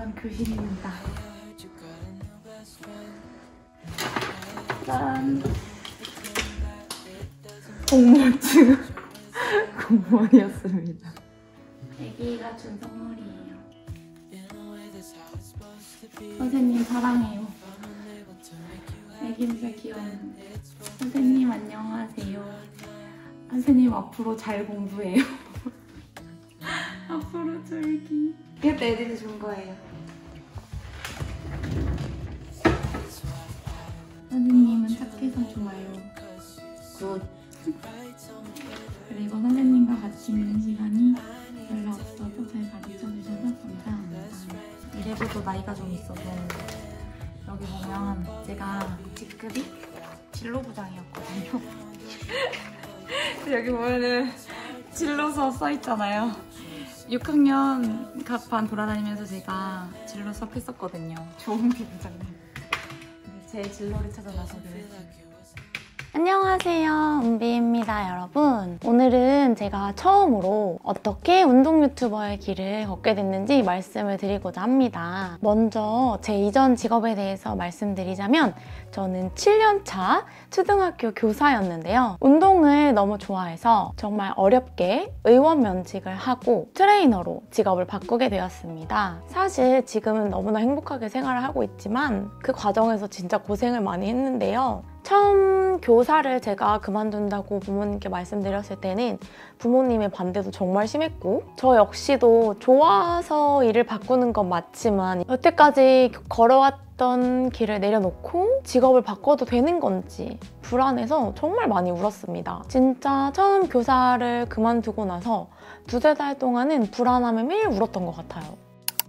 다음 교실입니다. 짠! 공무원증 공무원이었습니다. 애기가 준 선물이에요. 선생님 사랑해요. 애기 진짜 귀여운. 선생님 안녕하세요. 선생님 앞으로 잘 공부해요. 앞으로 줄기. 이것도 애들이 준 거예요. 선생님은 착해서 좋아요. 굿. 그리고 선생님과 같이 있는 시간이 별로 없어도 잘 가르쳐주셔서 감사합니다. 이래봬도 나이가 좀 있어서 여기 보면 제가 직급이 진로부장이었거든요. 여기 보면은 진로서 써있잖아요. 6학년 갑반 돌아다니면서 제가 진로 수업 했었거든요. 좋은 비부장님. 제 진로를 찾아 나서기로 했어요. 안녕하세요, 은비입니다, 여러분. 오늘은 제가 처음으로 어떻게 운동 유튜버의 길을 걷게 됐는지 말씀을 드리고자 합니다. 먼저 제 이전 직업에 대해서 말씀드리자면 저는 7년차 초등학교 교사였는데요. 운동을 너무 좋아해서 정말 어렵게 의원 면직을 하고 트레이너로 직업을 바꾸게 되었습니다. 사실 지금은 너무나 행복하게 생활을 하고 있지만 그 과정에서 진짜 고생을 많이 했는데요. 처음 교사를 제가 그만둔다고 부모님께 말씀드렸을 때는 부모님의 반대도 정말 심했고 저 역시도 좋아서 일을 바꾸는 건 맞지만 여태까지 걸어왔던 길을 내려놓고 직업을 바꿔도 되는 건지 불안해서 정말 많이 울었습니다. 진짜 처음 교사를 그만두고 나서 두세 달 동안은 불안함에 매일 울었던 것 같아요.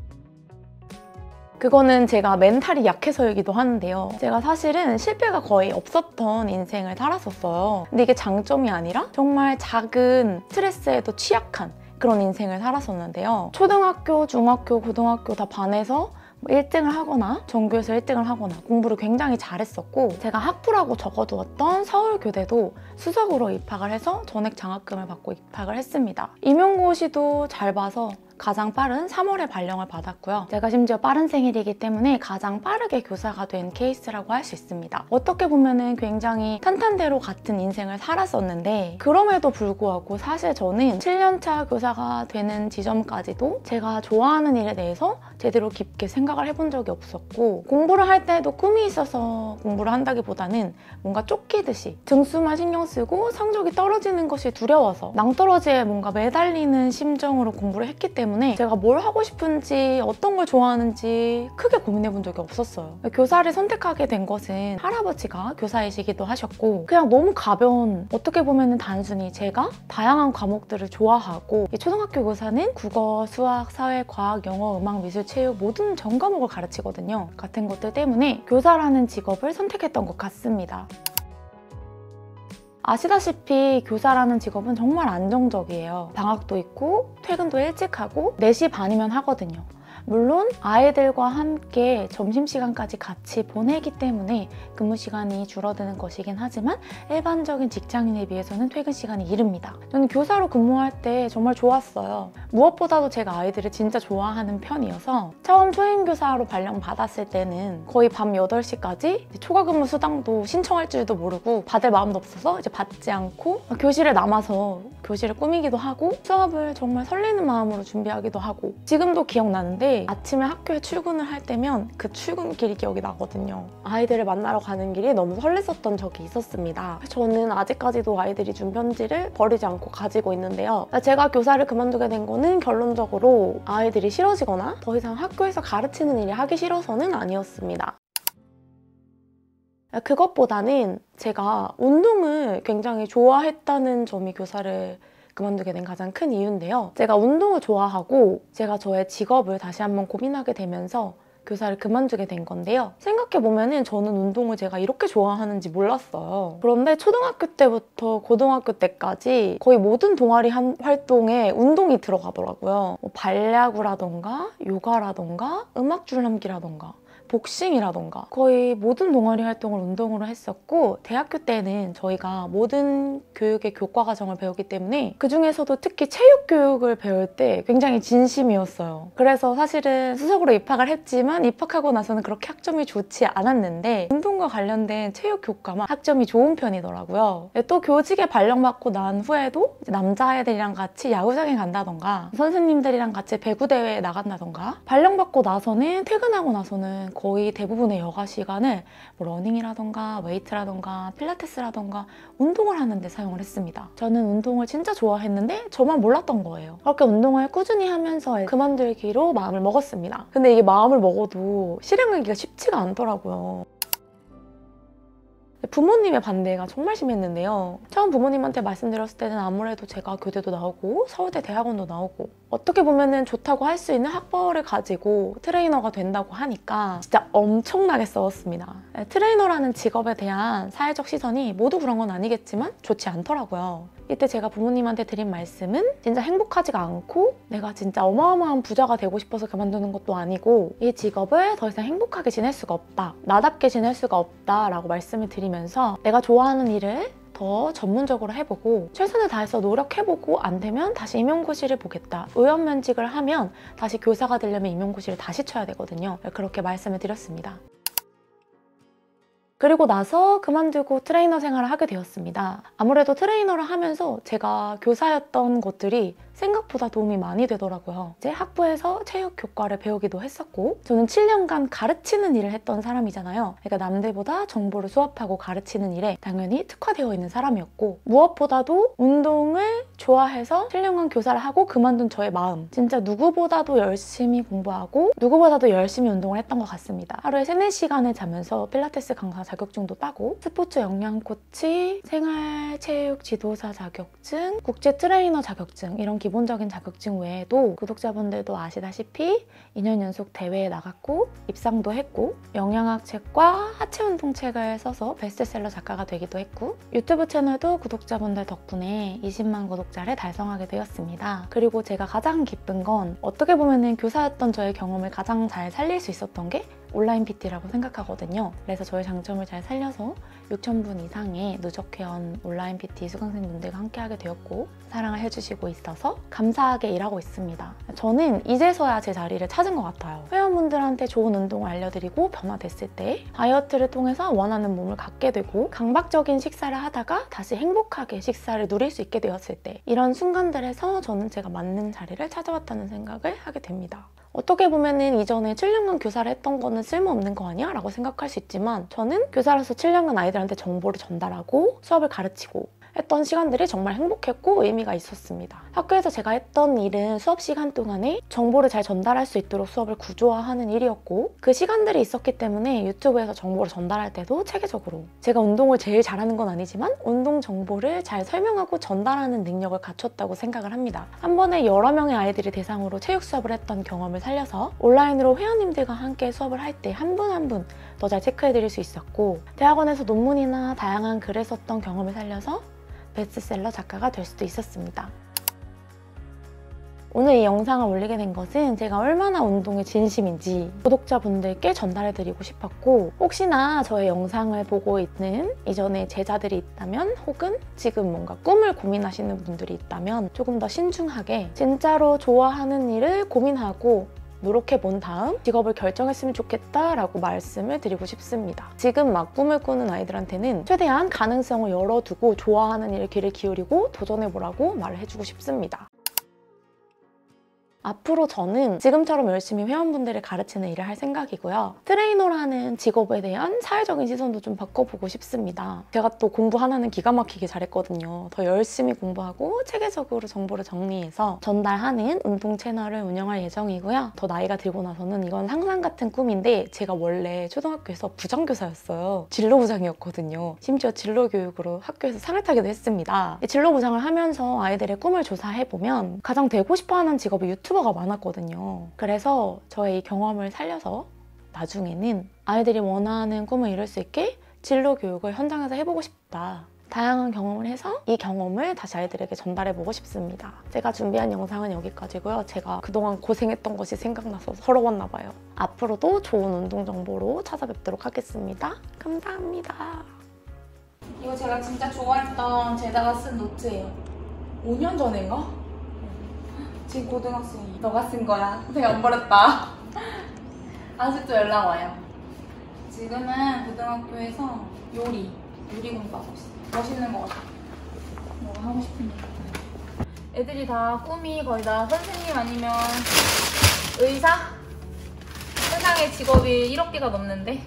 그거는 제가 멘탈이 약해서이기도 하는데요. 제가 사실은 실패가 거의 없었던 인생을 살았었어요. 근데 이게 장점이 아니라 정말 작은 스트레스에도 취약한 그런 인생을 살았었는데요. 초등학교, 중학교, 고등학교 다 반에서 1등을 하거나 전교에서 1등을 하거나 공부를 굉장히 잘했었고 제가 학부라고 적어두었던 서울교대도 수석으로 입학을 해서 전액 장학금을 받고 입학을 했습니다. 임용고시도 잘 봐서 가장 빠른 3월에 발령을 받았고요. 제가 심지어 빠른 생일이기 때문에 가장 빠르게 교사가 된 케이스라고 할 수 있습니다. 어떻게 보면은 굉장히 탄탄대로 같은 인생을 살았었는데 그럼에도 불구하고 사실 저는 7년차 교사가 되는 지점까지도 제가 좋아하는 일에 대해서 제대로 깊게 생각을 해본 적이 없었고 공부를 할 때도 꿈이 있어서 공부를 한다기보다는 뭔가 쫓기듯이 등수만 신경 쓰고 성적이 떨어지는 것이 두려워서 낭떠러지에 뭔가 매달리는 심정으로 공부를 했기 때문에 제가 뭘 하고 싶은지 어떤 걸 좋아하는지 크게 고민해 본 적이 없었어요. 교사를 선택하게 된 것은 할아버지가 교사이시기도 하셨고 그냥 너무 가벼운 어떻게 보면 단순히 제가 다양한 과목들을 좋아하고 초등학교 교사는 국어, 수학, 사회, 과학, 영어, 음악, 미술, 체육 모든 전 과목을 가르치거든요. 같은 것들 때문에 교사라는 직업을 선택했던 것 같습니다. 아시다시피 교사라는 직업은 정말 안정적이에요. 방학도 있고 퇴근도 일찍 하고 4시 반이면 하거든요. 물론 아이들과 함께 점심시간까지 같이 보내기 때문에 근무 시간이 줄어드는 것이긴 하지만 일반적인 직장인에 비해서는 퇴근 시간이 이릅니다. 저는 교사로 근무할 때 정말 좋았어요. 무엇보다도 제가 아이들을 진짜 좋아하는 편이어서 처음 초임교사로 발령받았을 때는 거의 밤 8시까지 초과 근무 수당도 신청할 줄도 모르고 받을 마음도 없어서 이제 받지 않고 교실에 남아서 교실을 꾸미기도 하고 수업을 정말 설레는 마음으로 준비하기도 하고 지금도 기억나는데 아침에 학교에 출근을 할 때면 그 출근길이 기억이 나거든요. 아이들을 만나러 가는 길이 너무 설렜었던 적이 있었습니다. 저는 아직까지도 아이들이 준 편지를 버리지 않고 가지고 있는데요. 제가 교사를 그만두게 된 거는 결론적으로 아이들이 싫어지거나 더 이상 학교에서 가르치는 일이 하기 싫어서는 아니었습니다. 그것보다는 제가 운동을 굉장히 좋아했다는 점이 교사를 그만두게 된 가장 큰 이유인데요. 제가 운동을 좋아하고 제가 저의 직업을 다시 한번 고민하게 되면서 교사를 그만두게 된 건데요. 생각해보면 저는 운동을 제가 이렇게 좋아하는지 몰랐어요. 그런데 초등학교 때부터 고등학교 때까지 거의 모든 동아리 활동에 운동이 들어가더라고요. 발야구라던가 요가라던가 음악 줄넘기라던가 복싱이라던가 거의 모든 동아리 활동을 운동으로 했었고, 대학교 때는 저희가 모든 교육의 교과 과정을 배우기 때문에 그중에서도 특히 체육 교육을 배울 때 굉장히 진심이었어요. 그래서 사실은 수석으로 입학을 했지만 입학하고 나서는 그렇게 학점이 좋지 않았는데 운동과 관련된 체육 교과만 학점이 좋은 편이더라고요. 또 교직에 발령받고 난 후에도 남자애들이랑 같이 야구장에 간다던가 선생님들이랑 같이 배구대회에 나간다던가, 발령받고 나서는 퇴근하고 나서는 거의 대부분의 여가 시간을 뭐 러닝이라던가 웨이트라던가 필라테스라던가 운동을 하는 데 사용을 했습니다. 저는 운동을 진짜 좋아했는데 저만 몰랐던 거예요. 그렇게 운동을 꾸준히 하면서 그만두기로 마음을 먹었습니다. 근데 이게 마음을 먹어도 실행하기가 쉽지가 않더라고요. 부모님의 반대가 정말 심했는데요. 처음 부모님한테 말씀드렸을 때는 아무래도 제가 교대도 나오고 서울대 대학원도 나오고 어떻게 보면은 좋다고 할 수 있는 학벌을 가지고 트레이너가 된다고 하니까 진짜 엄청나게 싸웠습니다. 트레이너라는 직업에 대한 사회적 시선이 모두 그런 건 아니겠지만 좋지 않더라고요. 이때 제가 부모님한테 드린 말씀은 진짜 행복하지가 않고 내가 진짜 어마어마한 부자가 되고 싶어서 그만두는 것도 아니고 이 직업을 더 이상 행복하게 지낼 수가 없다, 나답게 지낼 수가 없다 라고 말씀을 드리면서 내가 좋아하는 일을 더 전문적으로 해보고 최선을 다해서 노력해보고 안 되면 다시 임용고시를 보겠다. 의원면직을 하면 다시 교사가 되려면 임용고시를 다시 쳐야 되거든요. 그렇게 말씀을 드렸습니다. 그리고 나서 그만두고 트레이너 생활을 하게 되었습니다. 아무래도 트레이너를 하면서 제가 교사였던 것들이 생각보다 도움이 많이 되더라고요. 이제 학부에서 체육 교과를 배우기도 했었고, 저는 7년간 가르치는 일을 했던 사람이잖아요. 그러니까 남들보다 정보를 수업하고 가르치는 일에 당연히 특화되어 있는 사람이었고, 무엇보다도 운동을 좋아해서 7년간 교사를 하고 그만둔 저의 마음, 진짜 누구보다도 열심히 공부하고 누구보다도 열심히 운동을 했던 것 같습니다. 하루에 3, 4시간을 자면서 필라테스 강사 자격증도 따고 스포츠 영양 코치, 생활체육 지도사 자격증, 국제 트레이너 자격증, 이런 기본적인 자격증 외에도 구독자분들도 아시다시피 2년 연속 대회에 나갔고 입상도 했고, 영양학 책과 하체 운동 책을 써서 베스트셀러 작가가 되기도 했고, 유튜브 채널도 구독자분들 덕분에 20만 구독자를 달성하게 되었습니다. 그리고 제가 가장 기쁜 건 어떻게 보면은 교사였던 저의 경험을 가장 잘 살릴 수 있었던 게 온라인 PT라고 생각하거든요. 그래서 저의 장점을 잘 살려서 6,000분 이상의 누적회원 온라인 PT 수강생분들과 함께하게 되었고 사랑을 해주시고 있어서 감사하게 일하고 있습니다. 저는 이제서야 제 자리를 찾은 것 같아요. 회원분들한테 좋은 운동을 알려드리고 변화됐을 때 다이어트를 통해서 원하는 몸을 갖게 되고 강박적인 식사를 하다가 다시 행복하게 식사를 누릴 수 있게 되었을 때, 이런 순간들에서 저는 제가 맞는 자리를 찾아왔다는 생각을 하게 됩니다. 어떻게 보면은 이전에 7년간 교사를 했던 거는 쓸모없는 거 아니야? 라고 생각할 수 있지만 저는 교사로서 7년간 아이들한테 정보를 전달하고 수업을 가르치고 했던 시간들이 정말 행복했고 의미가 있었습니다. 학교에서 제가 했던 일은 수업 시간 동안에 정보를 잘 전달할 수 있도록 수업을 구조화하는 일이었고, 그 시간들이 있었기 때문에 유튜브에서 정보를 전달할 때도 체계적으로, 제가 운동을 제일 잘하는 건 아니지만 운동 정보를 잘 설명하고 전달하는 능력을 갖췄다고 생각을 합니다. 한 번에 여러 명의 아이들이 대상으로 체육 수업을 했던 경험을 살려서 온라인으로 회원님들과 함께 수업을 할 때 한 분 한 분 더 잘 체크해드릴 수 있었고, 대학원에서 논문이나 다양한 글을 썼던 경험을 살려서 베스트셀러 작가가 될 수도 있었습니다. 오늘 이 영상을 올리게 된 것은 제가 얼마나 운동에 진심인지 구독자분들께 전달해드리고 싶었고, 혹시나 저의 영상을 보고 있는 이전에 제자들이 있다면 혹은 지금 뭔가 꿈을 고민하시는 분들이 있다면 조금 더 신중하게 진짜로 좋아하는 일을 고민하고 노력해본 다음 직업을 결정했으면 좋겠다라고 말씀을 드리고 싶습니다. 지금 막 꿈을 꾸는 아이들한테는 최대한 가능성을 열어두고 좋아하는 일에 귀를 기울이고 도전해보라고 말을 해주고 싶습니다. 앞으로 저는 지금처럼 열심히 회원분들을 가르치는 일을 할 생각이고요. 트레이너라는 직업에 대한 사회적인 시선도 좀 바꿔보고 싶습니다. 제가 또 공부 하나는 기가 막히게 잘했거든요. 더 열심히 공부하고 체계적으로 정보를 정리해서 전달하는 운동 채널을 운영할 예정이고요. 더 나이가 들고 나서는 이건 상상 같은 꿈인데, 제가 원래 초등학교에서 부장교사였어요. 진로부장이었거든요. 심지어 진로교육으로 학교에서 상을 타기도 했습니다. 진로부장을 하면서 아이들의 꿈을 조사해보면 가장 되고 싶어하는 직업이 유튜버가 많았거든요. 그래서 저의 이 경험을 살려서 나중에는 아이들이 원하는 꿈을 이룰 수 있게 진로 교육을 현장에서 해보고 싶다. 다양한 경험을 해서 이 경험을 다시 아이들에게 전달해보고 싶습니다. 제가 준비한 영상은 여기까지고요. 제가 그동안 고생했던 것이 생각나서 서러웠나 봐요. 앞으로도 좋은 운동 정보로 찾아뵙도록 하겠습니다. 감사합니다. 이거 제가 진짜 좋아했던 제다가 쓴 노트예요. 5년 전인가? 지금 고등학생이. 너가 쓴 거야. 내가 안 버렸다. 아직도 연락 와요. 지금은 고등학교에서 요리 공부하고 있어요. 멋있는 것 같아. 뭐가 하고 싶은 일. 애들이 다 꿈이 거의 다 선생님 아니면 의사? 세상의 직업이 1억 개가 넘는데.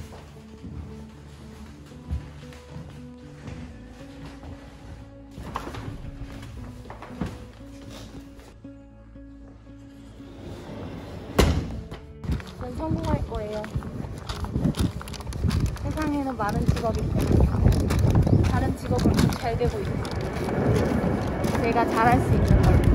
전 성공할 거예요. 세상에는 많은 직업이 있으니까 다른 직업은 잘 되고 있고 제가 잘할 수 있는 걸로.